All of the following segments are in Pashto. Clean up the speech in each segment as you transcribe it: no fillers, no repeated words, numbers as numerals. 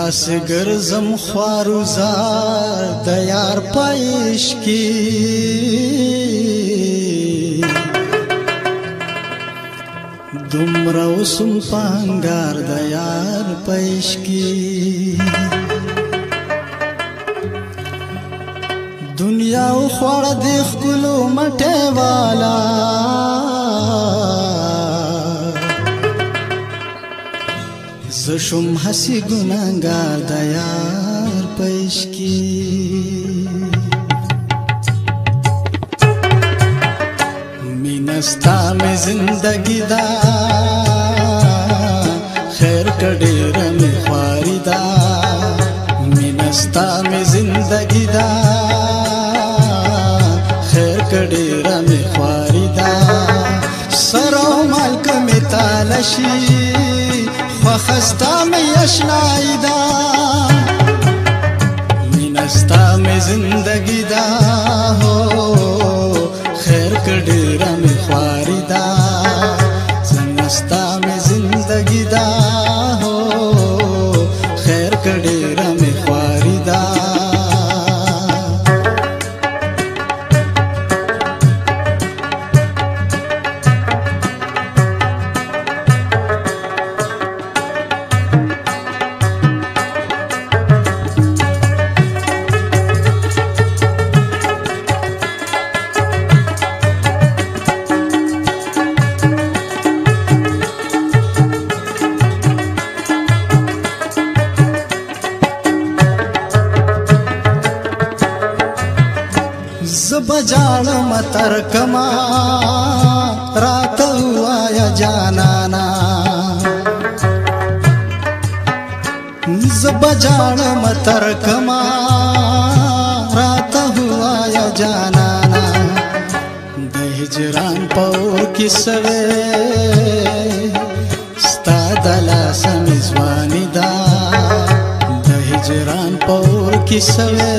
داس ګرځم خواروزار د یار پېش کی دومره وسم پانګار د یار پېش کی دنیا خوړ د خلو مټه والا زشم حسی گناهگار د یار پېش کی مینستا می زندگی دا خیر کډیر می خواری دا مینستا می زندگی دا خیر کډیر می خواری دا سرو مالک می تالشی خستا می اشنایی دا مینستا می زندگی دا ہو خیر کډیرا می خواری دا زنستا می زندگی دا ہو خیر کډیرا می خواری دا بجاړ متر کما رات ہوا یا جانانا بجاړ متر کما رات ہوا یا جانانا د هجران پور کی سوے ستا دلا سمزوانی دا د هجران پور کی سوے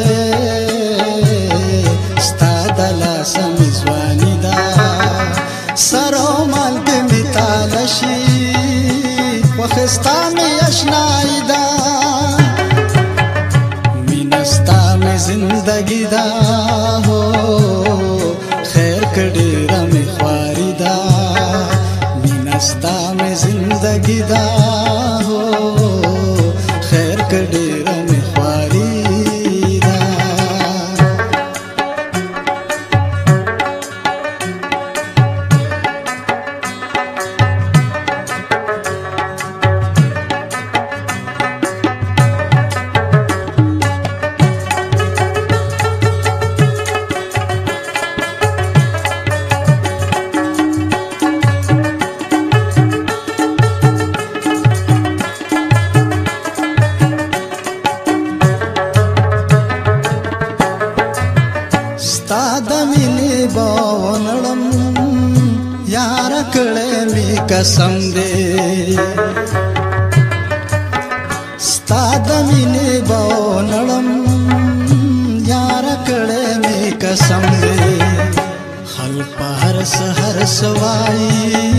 سمزوانی دا سرو مالک می تالشی وخستا می اشنائی دا مینستا می زندگی دا ہو خیر کډیرا می خواری دا مینستا می زندگی دا ہو خیر کډیرا می خواری باونړم یار کړه می قسم دې ستاد مینه باونړم یار کړه می قسم دې خل پهر سحر سوای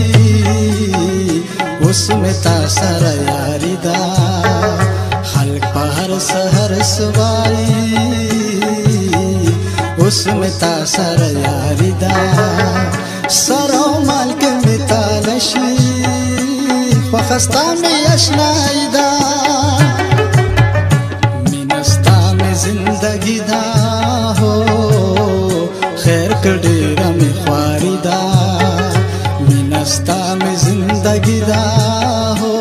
اوس می تا سره یاری دا خل پهر سحر سوای اس میں تاثر یاری دا سرو مالک میں تالشی وخستا میں اشنائی دا مینستا میں زندگی دا ہو خیر کډیرا میں خواری دا مینستا میں زندگی دا ہو